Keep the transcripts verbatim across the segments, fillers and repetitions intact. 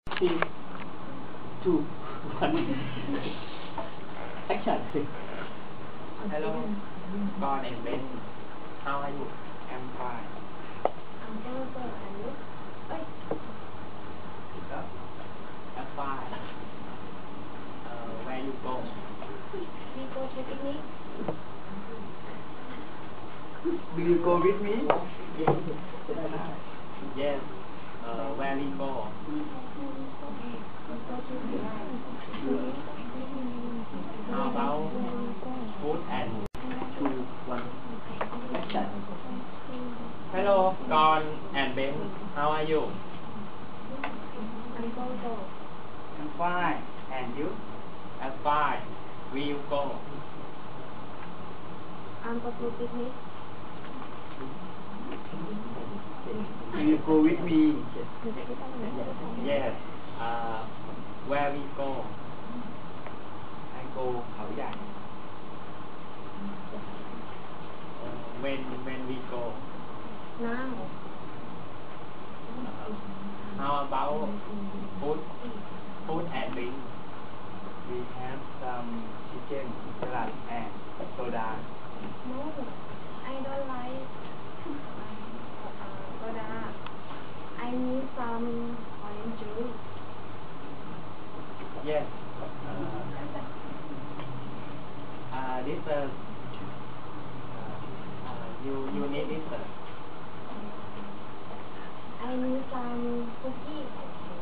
Three, two, one. Action. Hello, con and Ben. How are you? I'm fine. I'm also and you? Ơi, Pick up. I'm fine. Uh, where you go? we go to picnic. Do you go with me? Yes. Uh, where we go? We go to July. How about food and Two, one. Action. Hello, Con and Ben. How are you? I'm also. I'm fine. And you? I'm fine. Where you go? I'm go to picnic. Do you go with me? Yes. Uh, where we go? I go เขาใหญ่ Uh, when when we go? Now. Uh, how about food food and drink? We have some chicken, salad, and soda. No, I don't like uh, soda. I need some orange juice. Yes. Uh, uh, this uh, uh, you you need this. Uh, I need some cookie and cake.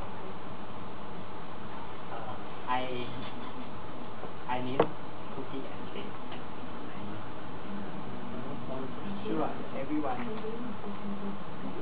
uh, I I need cookie and cake. Sure, everyone.